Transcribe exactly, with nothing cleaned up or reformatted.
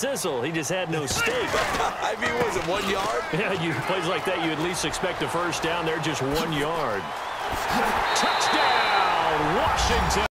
sizzle. He just had no steak. I mean, was it one yard? Yeah, you plays like that, you at least expect a first down. They're just one yard. Touchdown, Washington.